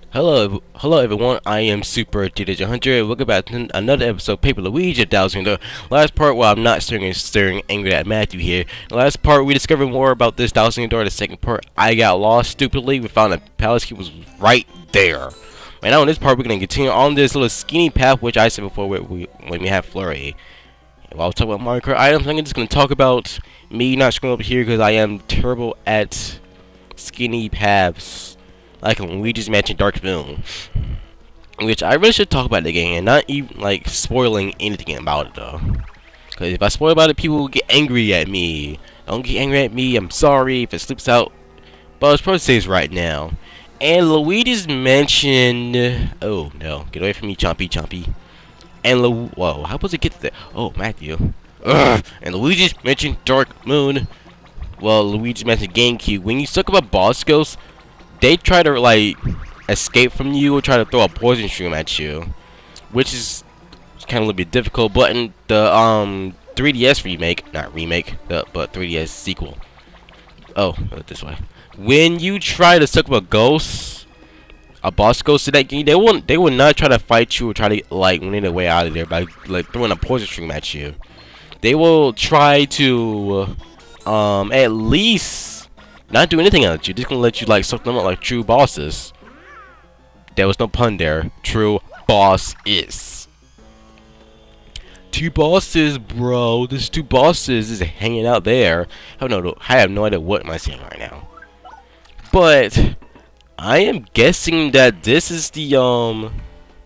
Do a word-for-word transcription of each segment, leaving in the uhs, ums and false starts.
Hello, ev- hello everyone. I am Super T T Y D Hunter. Welcome back to another episode of Paper Luigi. Thousand. The last part, well, I'm not staring staring angry at Matthew here. The last part, we discovered more about this Thousand Door. The second part, I got lost stupidly. We found a palace key was right there. Right now, in this part, we're gonna continue on this little skinny path, which I said before we, we, when we had Flurry. And while I was talking about Mario Kart items, I'm just gonna talk about me not scrolling up here because I am terrible at skinny paths. Like Luigi's Mansion Dark Moon, which I really should talk about the game and not even like spoiling anything about it though. Because if I spoil about it, people will get angry at me. Don't get angry at me. I'm sorry if it slips out, but it's probably says right now. And Luigi's Mansion. Oh no! Get away from me, Chompy, Chompy. And Lu. Whoa! How was it get there? Oh, Matthew. Ugh. And Luigi's Mansion Dark Moon. Well, Luigi's Mansion GameCube. When you suck up a boss ghost, they try to like escape from you or try to throw a poison shroom at you, which is kind of a little bit difficult. But in the um three D S remake, not remake, the, but three D S sequel. Oh, this way. When you try to suck up a ghost, a boss ghost in that game, they won't. They will not try to fight you or try to like win their way out of there by like throwing a poison shroom at you. They will try to um at least not do anything at you. Just gonna let you like suck them up like true bosses. There was no pun there. True boss is. Two bosses, bro. There's two bosses is hanging out there. I don't know. I have no idea what am I saying right now. But I am guessing that this is the um.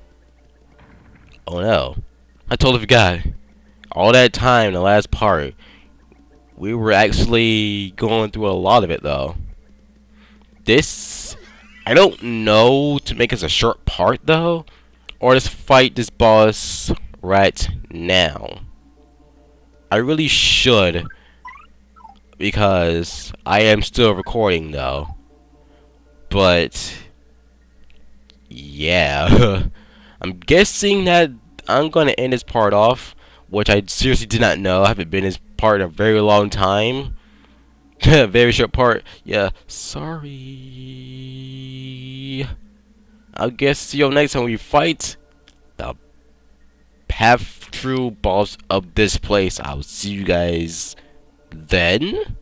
Oh no! I totally forgot. All that time, the last part. We were actually going through a lot of it though. This, I don't know to make us a short part though, or just fight this boss right now. I really should, because I am still recording though. But yeah, I'm guessing that I'm gonna end this part off, which I seriously did not know. I haven't been in this part in a very long time. Very short part. Yeah, sorry. I guess see you next time we fight the half true boss of this place. I'll see you guys then.